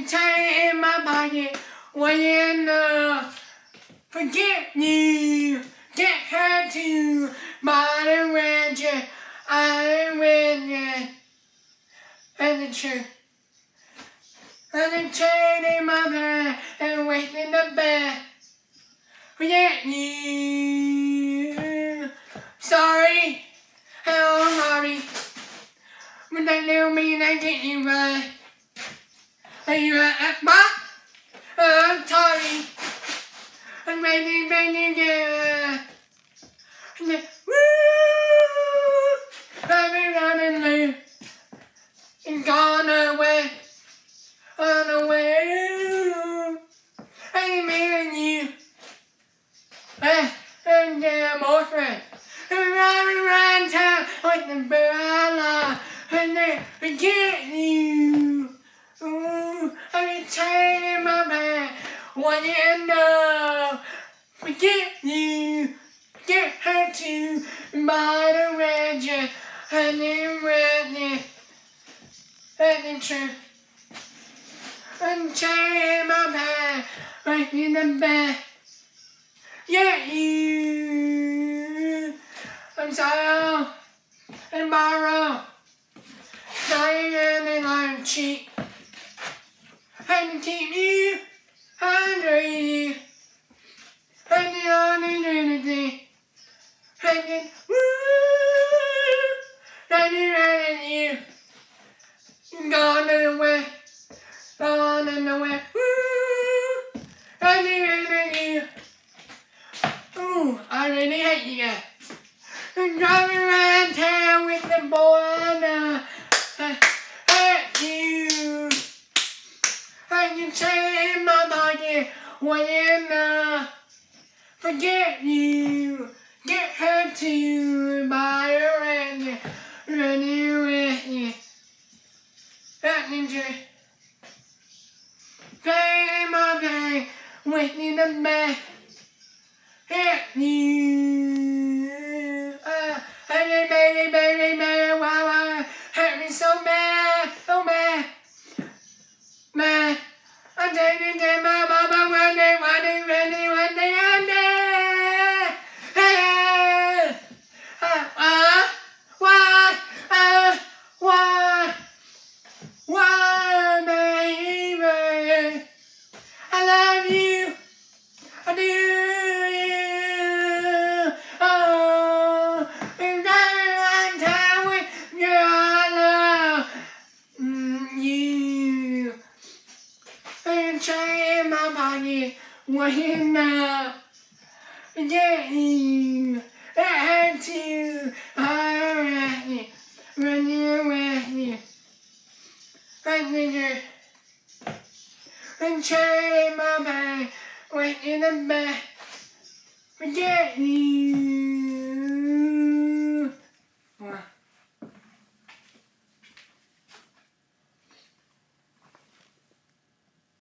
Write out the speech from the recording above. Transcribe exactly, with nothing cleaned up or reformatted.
can take in my pocket when uh, forget you, get her to bottom rancher, I win you, and the truth. And the chain in my hand and wait in the bed. Forget you. Sorry, hello, sorry. But that don't mean I get you right. Are you at my? I'm sorry. I'm ready, ready, again. And then, woo! I've been running loose and gone away. On the way, I'm meeting you, uh, and uh, more friends. And run around town with the umbrella, and then forget you. Ooh, I'm changing my mind. What you know? Forget you. Get her to buy the ranger, and then ready, and then true. And chain my bed right in the bed. Yeah, you. I'm sorry and borrow. Dying and they learn cheap. And to keep you hungry. And the only unity. And then woo. And you and you. Gone away. On and away, woo! I really you. Ooh, I really hate you guys. I'm driving around town with the boy and uh, I hate you. I can say in my pocket when uh, forget you. Get her to buy her and running with you. That ninja. Play my game, waiting in the back. Hit you. Uh, baby, baby, baby, baby, why, why, hurt me so bad, so bad, man. I'm taking to my mama one day, one day, one day, one day, one day. Hey, uh, uh, why, uh, why, why, baby? I love you, I do you, oh, and running around town with your love, mm, you, and try in my pocket, what you know, yeah, you, I had to, I running with you, right there. And try my mind, wait in the back, forget you.